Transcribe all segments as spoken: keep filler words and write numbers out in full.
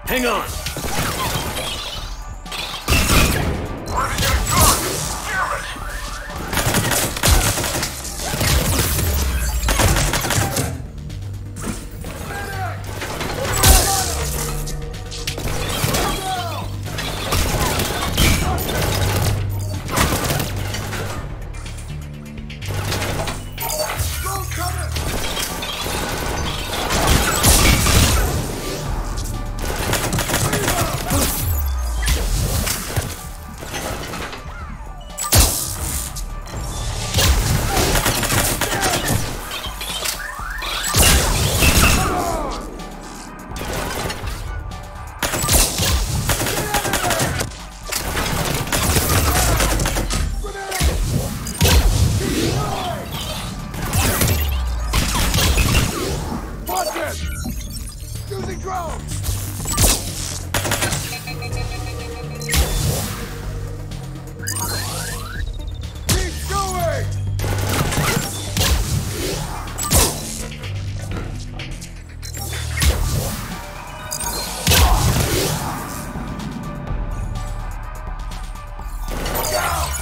Hang on! Using drones! Keep going! Look out!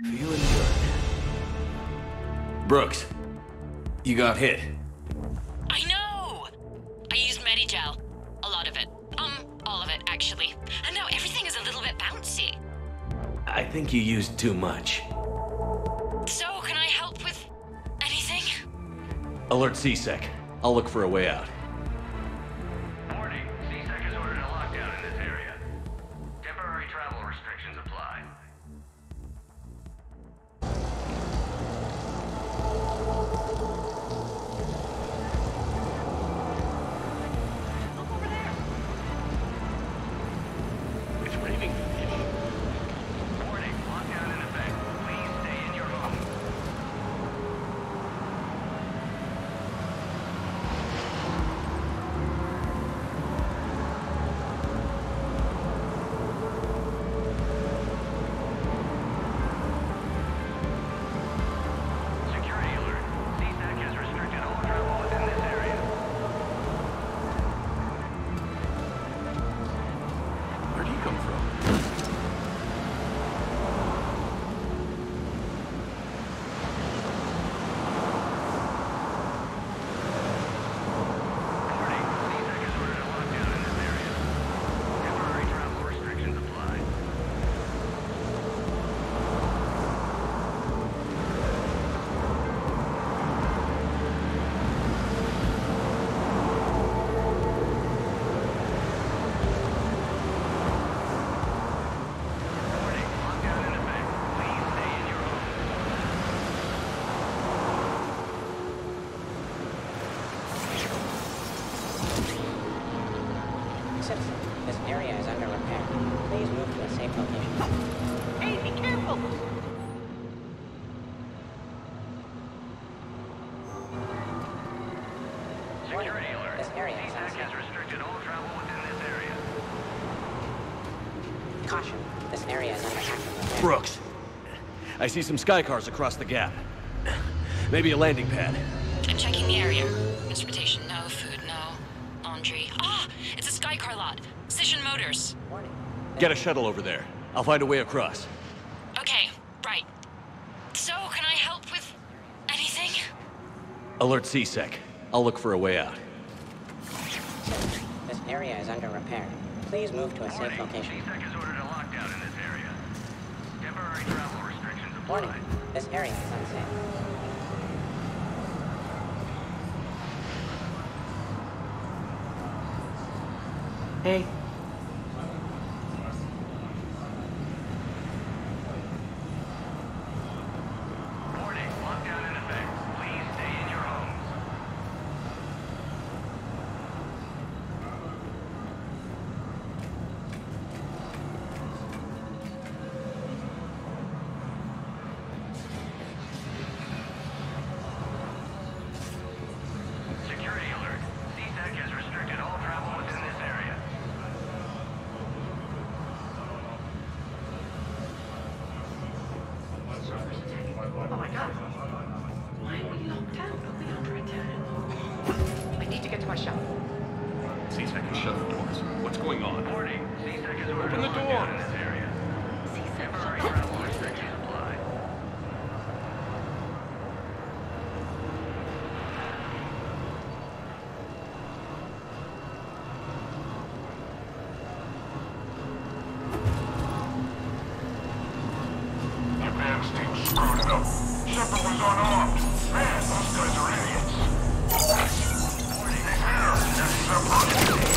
Feeling good. Brooks, you got hit. I know! I used Medigel. A lot of it. Um, all of it, actually. And now everything is a little bit bouncy. I think you used too much. So, can I help with anything? Alert C SEC. I'll look for a way out. Warning, C SEC has ordered a lockdown in this area. Temporary travel restrictions apply. It's raining. Warning, lockdown in effect. Please stay in your home. Security alert. C SEC has restricted all travel within this area. Where'd he come from? Warning, C SEC has ordered a lockdown in this area. Temporary travel restrictions apply. Warning, lockdown in effect. Please stay in your home. Citizen, this area is under repair. Please move to a safe location. Hey, be careful! Security alert. This area C is SEC unsafe. has restricted all travel within this area. Caution, this area is under active repair. Brooks. I see some sky cars across the gap. Maybe a landing pad. I'm checking the area. Transportation, no. Food, no. Laundry. Ah! It's a Skycar lot. Cision Motors. Warning. Get a shuttle over there. I'll find a way across. Okay, right. So, can I help with anything? Alert C SEC. I'll look for a way out. Citizen, this area is under repair. Please move to a safe Warning, C location. SEC has ordered a lockdown in this area. Temporary travel restrictions apply. Warning, this area is unsafe. Hey. Warning, lockdown in effect. Please stay in your homes. Security alert. C SEC has restricted all travel within this area. Oh my god. Why are we locked out? Are we under attack? I need to get to my shop. C SEC has shut the doors. What's going on? Warning, C SEC has ordered Open a the lockdown door. in this area. Temporary travel restrictions apply. Advance team screwed it up. Shepard was unarmed. Man, those guys are idiots. Warning, here, that's Shepard.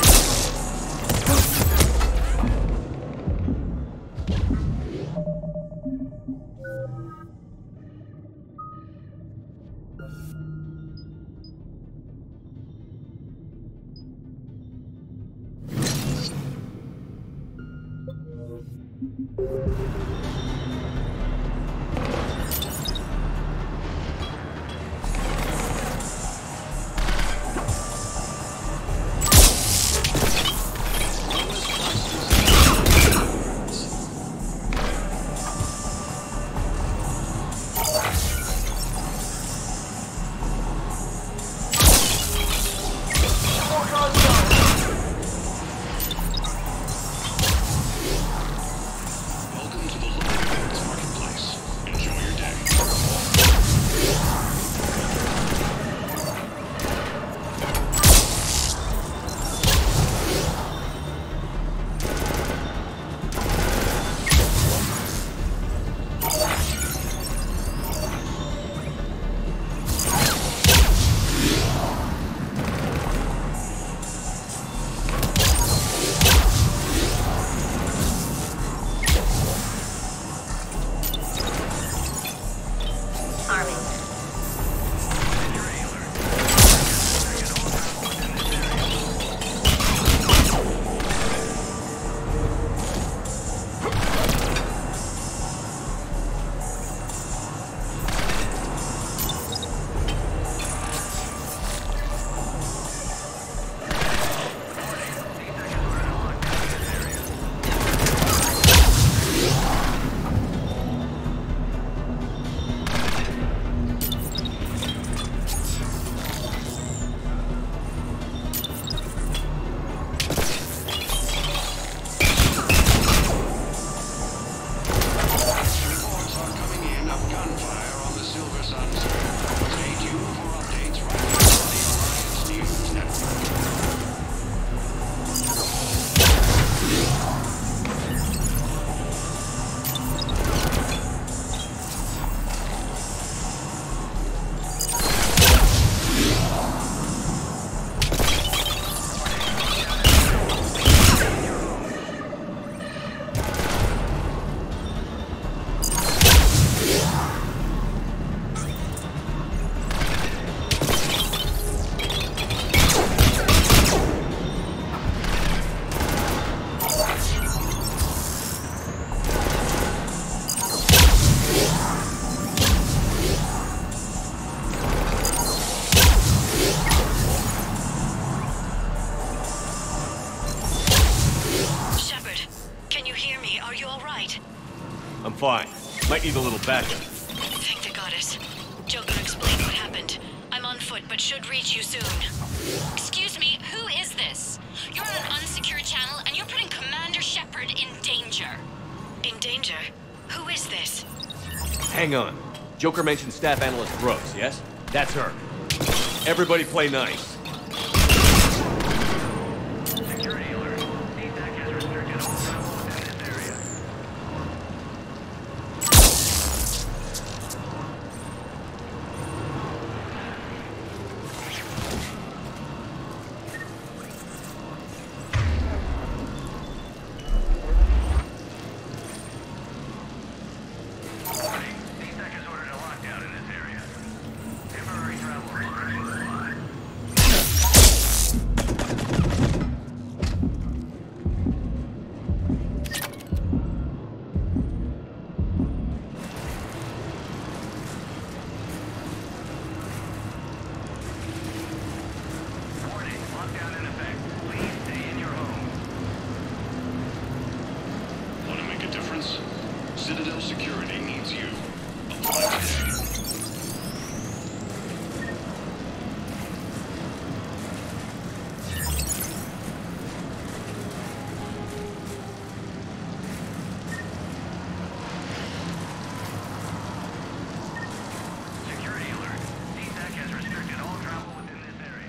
I'm fine. Might need a little backup. Thank the goddess. Joker explained what happened. I'm on foot, but should reach you soon. Excuse me, who is this? You're on an unsecured channel, and you're putting Commander Shepard in danger. In danger? Who is this? Hang on. Joker mentioned Staff Analyst Brooks, yes? That's her. Everybody play nice. Security alert. C SAC has restricted all travel within this area. Warning. C SAC has ordered a lockdown in this area. Temporary travel restrictions apply. Warning. Lockdown in effect. Please stay in your home. Want to make a difference? Citadel Security needs you. Apply today. Security alert. C SAC has restricted all travel within this area.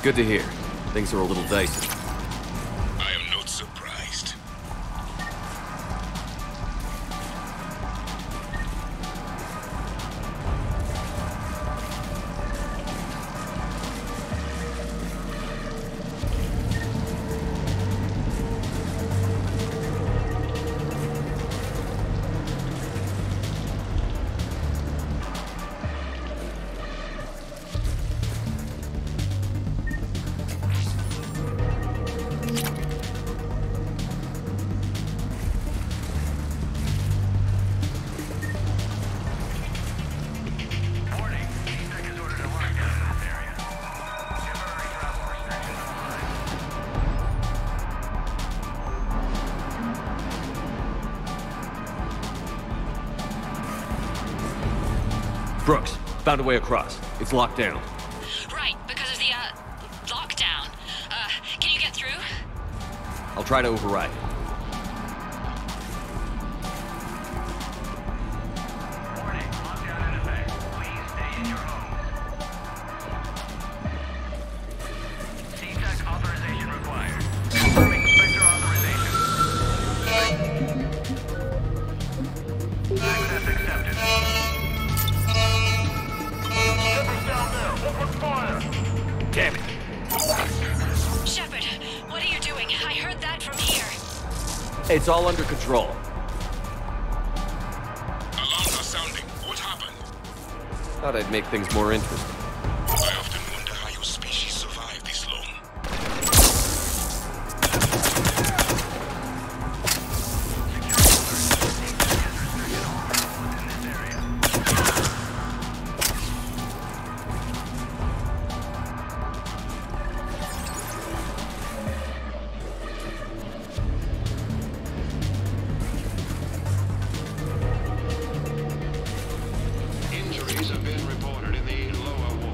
Good to hear. Things are a little dicey. I am not surprised. Warning, C SEC has ordered a lockdown in this area. Temporary travel restrictions applied. Brooks, found a way across. It's locked down. Right, because of the, uh, lockdown. Uh, can you get through? I'll try to override it. Warning, lockdown in effect. Please stay in your homes. C SEC authorization required. Confirming Spectre authorization. Access accepted. Shepard's down there. Open fire. Damn it! Shepard, what are you doing? I heard that from here. It's all under control. Alarms are sounding. What happened? Thought I'd make things more interesting. I often wonder how your species survived this long. Injuries have been reported in the lower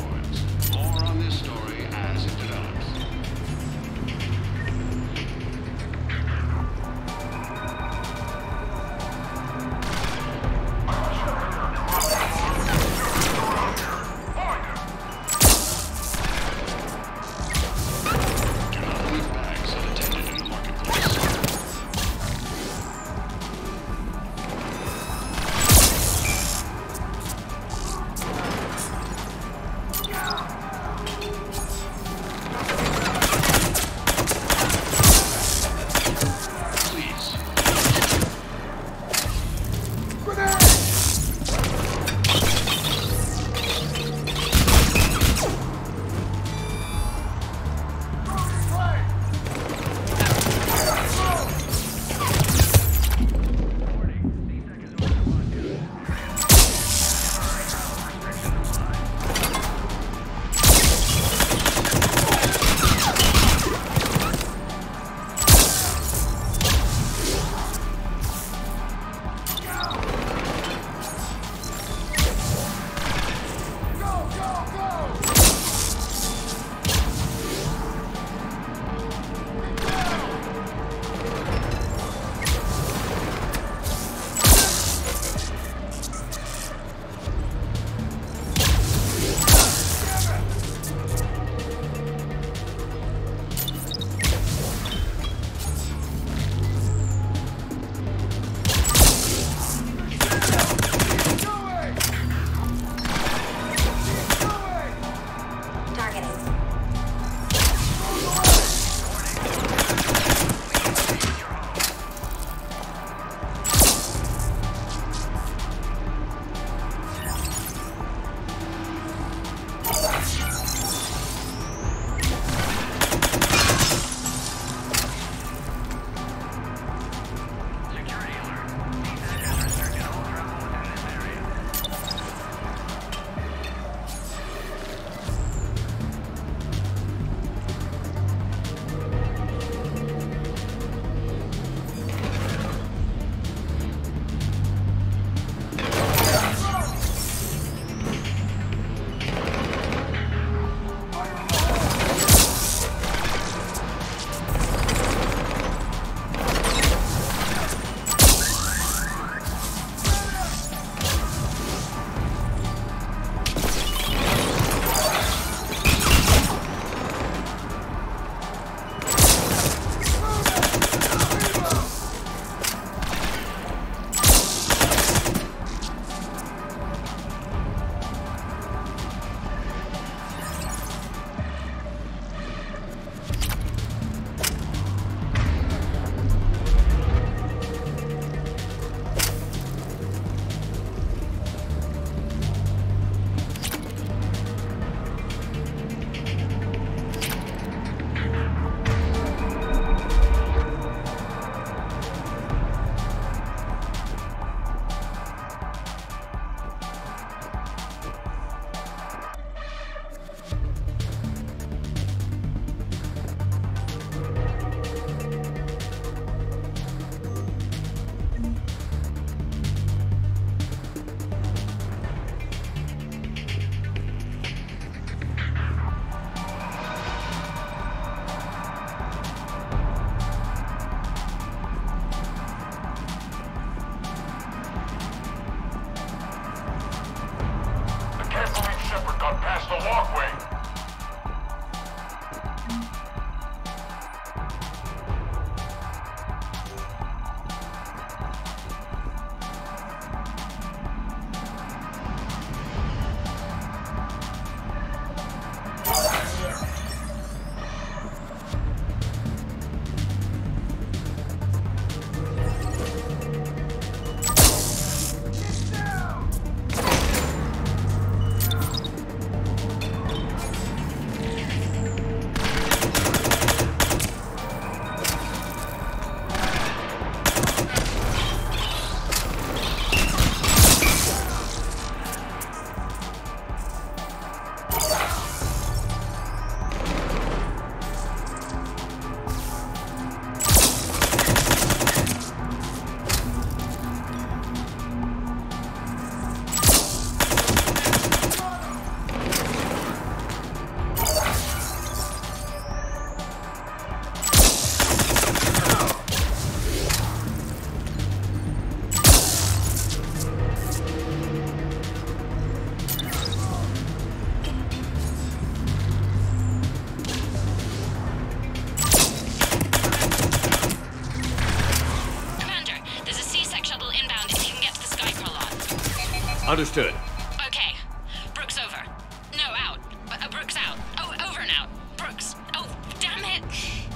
Understood. Okay. Brooks over. No, out. Uh, Brooks out. Oh, over and out. Brooks. Oh, damn it.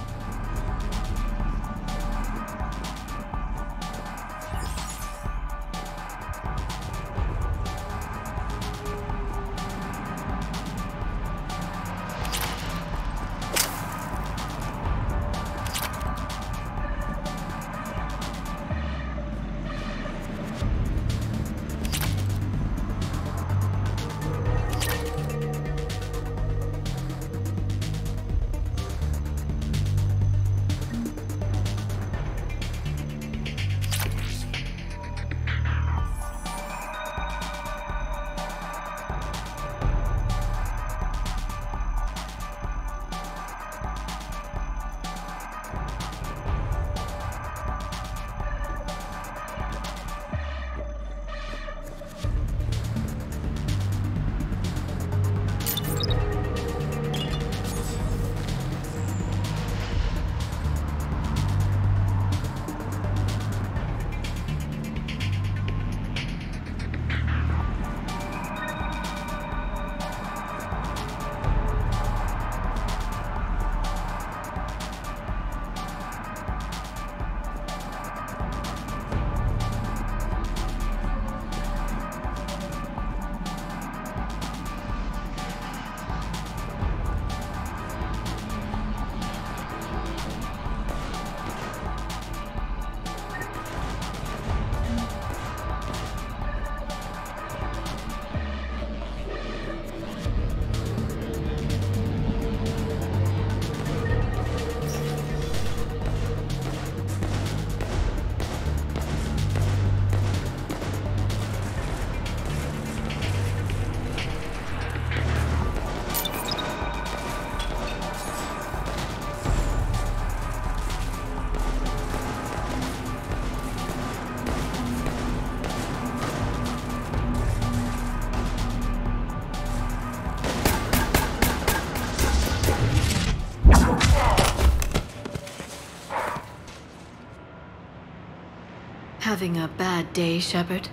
Having a bad day, Shepard?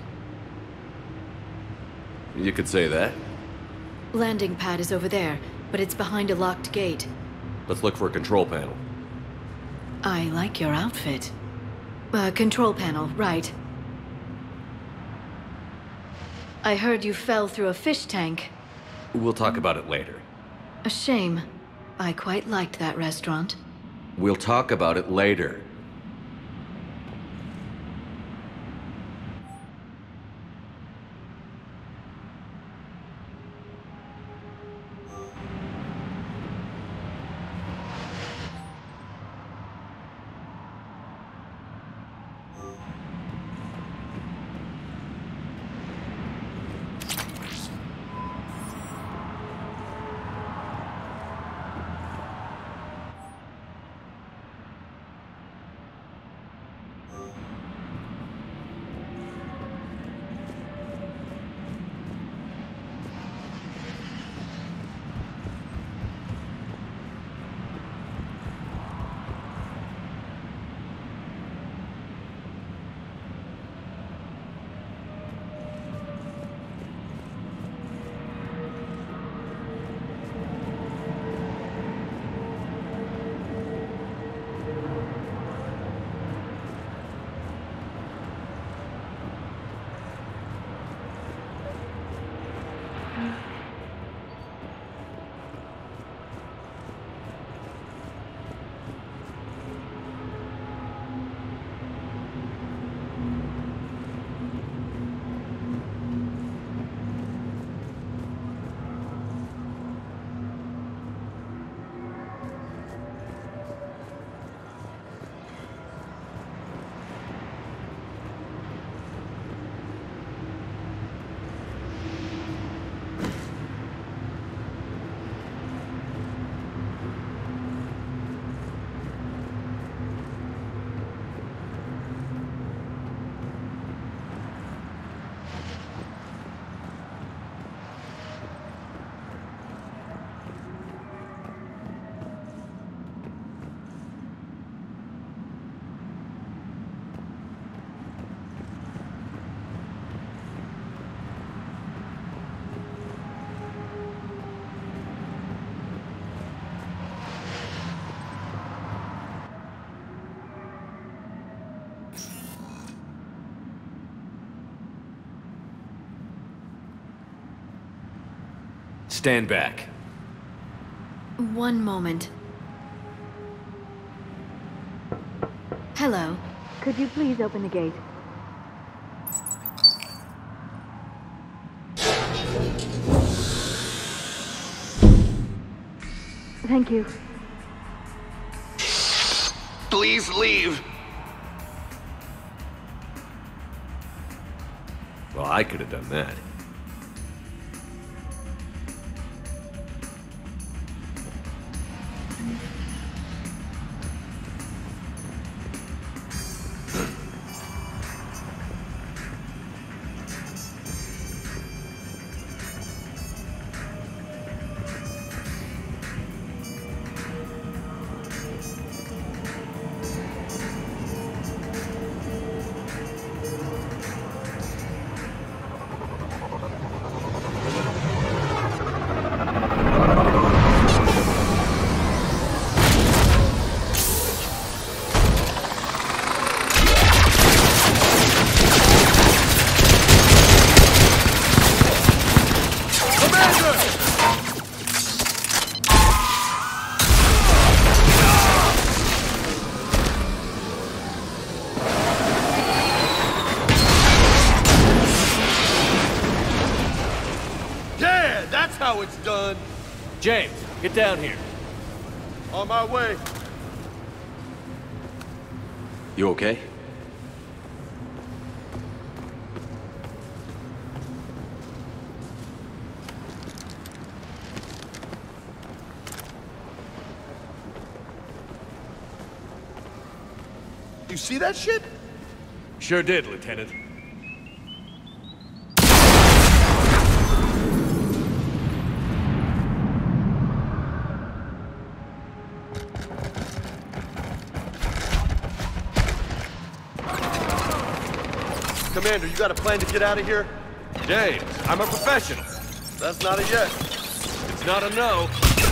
You could say that. Landing pad is over there, but it's behind a locked gate. Let's look for a control panel. I like your outfit. Uh, control panel, right. I heard you fell through a fish tank. We'll talk about it later. A shame. I quite liked that restaurant. We'll talk about it later. Stand back. One moment. Hello. Could you please open the gate? Thank you. Please leave. Well, I could have done that. How it's done. James, get down here. On my way. You okay? You see that shit? Sure did, Lieutenant. Commander, you got a plan to get out of here? James, I'm a professional. That's not a yes. It's not a no.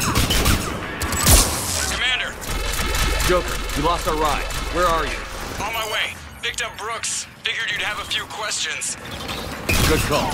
Commander, Joker, you lost our ride. Where are you? on my way. Picked up Brooks. Figured you'd have a few questions. Good call.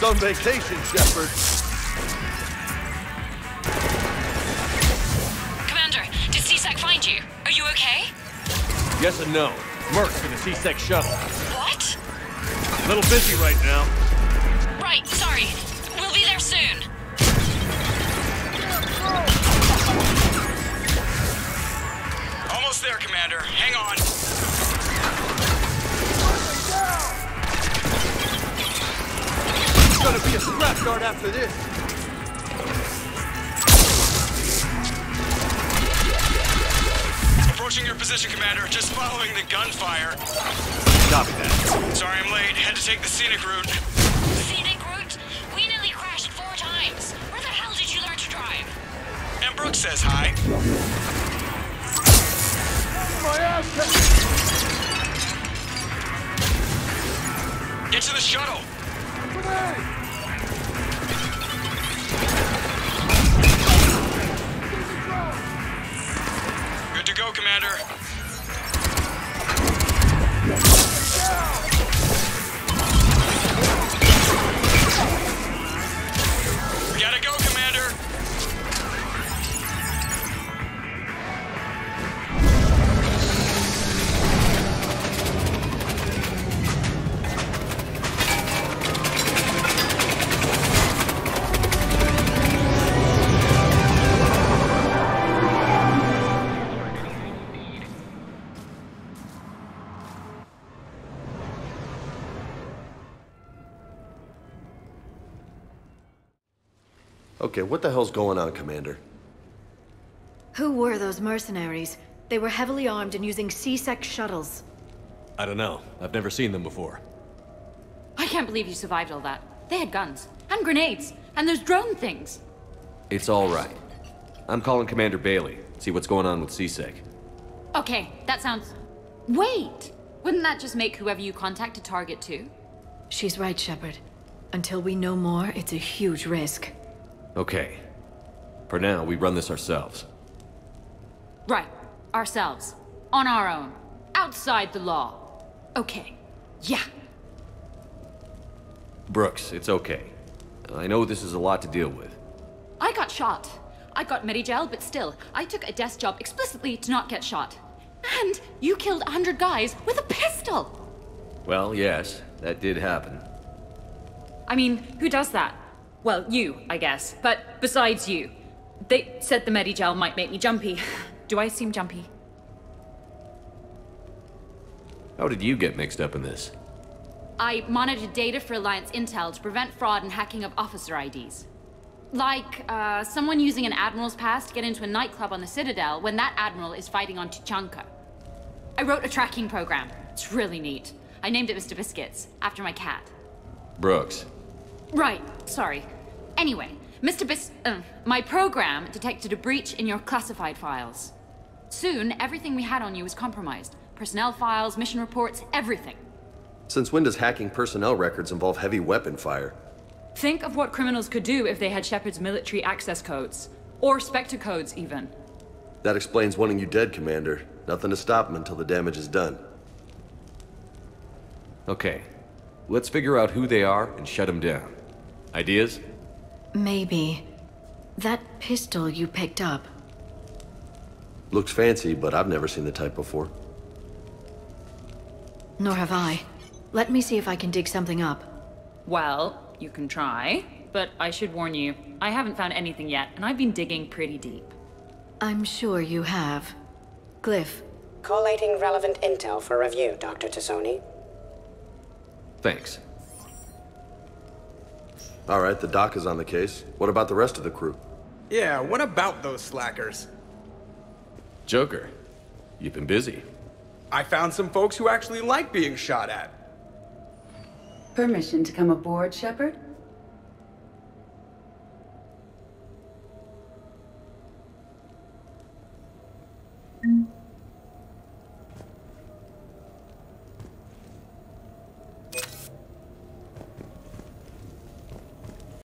on vacation, Shepard. Commander, did C SEC find you? Are you okay? Yes and no. Mercs in the C SEC shuttle. What? A little busy right now. Right, sorry. We'll be there soon. Almost there, Commander. Hang on. It's gonna be a scrapyard after this. Approaching your position, Commander. Just following the gunfire. Copy that. Sorry I'm late. Had to take the scenic route. Scenic route? We nearly crashed four times. Where the hell did you learn to drive? And Brooks says hi. My ass! Get to the shuttle. Good to go, Commander. We gotta go, Commander. Okay, what the hell's going on, Commander? Who were those mercenaries? They were heavily armed and using C SEC shuttles. I don't know. I've never seen them before. I can't believe you survived all that. They had guns, and grenades, and those drone things. It's all right. I'm calling Commander Bailey. See what's going on with C SEC. Okay, that sounds... Wait! Wouldn't that just make whoever you contact a target too? She's right, Shepard. Until we know more, it's a huge risk. Okay. For now, we run this ourselves. Right. Ourselves. On our own. Outside the law. Okay. Yeah. Brooks, it's okay. I know this is a lot to deal with. I got shot. I got Medigel, but still, I took a desk job explicitly to not get shot. And you killed a hundred guys with a pistol! Well, yes, that did happen. I mean, who does that? Well, you, I guess. But besides you. They said the Medigel might make me jumpy. Do I seem jumpy? How did you get mixed up in this? I monitored data for Alliance intel to prevent fraud and hacking of officer I Ds. Like, uh, someone using an Admiral's pass to get into a nightclub on the Citadel when that Admiral is fighting on Tuchanka. I wrote a tracking program. It's really neat. I named it Mister Biscuits, after my cat. Brooks. Right, sorry. Anyway, Mister Bis- uh, my program detected a breach in your classified files. Soon, everything we had on you was compromised. Personnel files, mission reports, everything. Since when does hacking personnel records involve heavy weapon fire? Think of what criminals could do if they had Shepard's military access codes. Or Spectre codes, even. That explains wanting you dead, Commander. Nothing to stop him until the damage is done. Okay. Let's figure out who they are and shut them down. Ideas? Maybe. That pistol you picked up. Looks fancy, but I've never seen the type before. Nor have I. Let me see if I can dig something up. Well, you can try. But I should warn you, I haven't found anything yet, and I've been digging pretty deep. I'm sure you have. Glyph. Collating relevant intel for review, Doctor Tassoni. Thanks. All right, the doc is on the case. What about the rest of the crew? Yeah, what about those slackers? Joker, you've been busy. I found some folks who actually like being shot at. Permission to come aboard, Shepard?